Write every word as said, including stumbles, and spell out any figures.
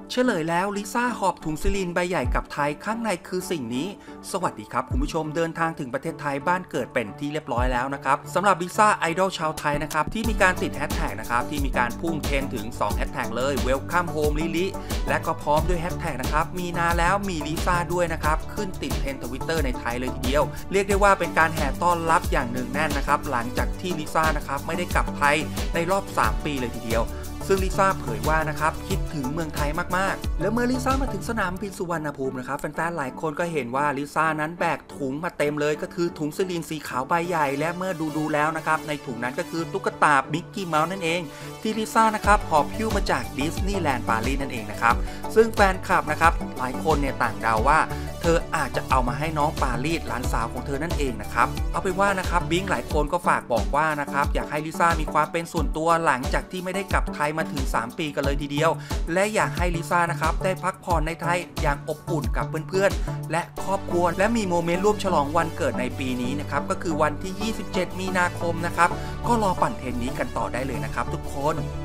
เฉลยแล้วลิซ่าหอบถุงซิลินใบใหญ่กลับไทยข้างในคือสิ่งนี้สวัสดีครับคุณผู้ชมเดินทางถึงประเทศไทยบ้านเกิดเป็นที่เรียบร้อยแล้วนะครับสำหรับลิซ่าไอดอลชาวไทยนะครับที่มีการติดแฮชแท็กนะครับที่มีการพุ่งเทรนถึงสองแฮชแท็กเลย Welcome Home ลิลิและก็พร้อมด้วยแฮชแท็กนะครับมีนาแล้วมีลิซ่าด้วยนะครับขึ้นติดเทรนด์ทวิตเตอร์ในไทยเลยทีเดียวเรียกได้ว่าเป็นการแห่ต้อนรับอย่างหนึ่งแน่นนะครับหลังจากที่ลิซ่านะครับไม่ได้กลับไทยในรอบสามปีเลยทีเดียวซึ่งลิซ่าเผยว่านะครับคิดถึงเมืองไทยมากๆแล้วเมื่อลิซ่ามาถึงสนามบินสุวรรณภูมินะครับแฟนๆหลายคนก็เห็นว่าลิซ่านั้นแบกถุงมาเต็มเลยก็คือถุงซิลินสีขาวใบใหญ่และเมื่อดูๆแล้วนะครับในถุงนั้นก็คือตุ๊กตามิกกี้เมาส์นั่นเองที่ลิซ่านะครับหอบหิ้วมาจากดิสนีย์แลนด์ปารีสนั่นเองนะครับซึ่งแฟนคลับนะครับหลายคนเนี่ยต่างเดาว่าเธออาจจะเอามาให้น้องปารีสหลานสาวของเธอนั่นเองนะครับเอาไปว่านะครับบิงหลายคนก็ฝากบอกว่านะครับอยากให้ลิซ่ามีความเป็นส่วนตัวหลังจากที่ไม่ได้กลับไทยมาถึงสามปีกันเลยทีเดียวและอยากให้ลิซ่านะครับได้พักผ่อนในไทยอย่างอบอุ่นกับเพื่อนๆและครอบครัวและมีโมเมนต์ร่วมฉลองวันเกิดในปีนี้นะครับก็คือวันที่ยี่สิบเจ็ดมีนาคมนะครับก็รอปั่นเทรนนี้กันต่อได้เลยนะครับทุกคน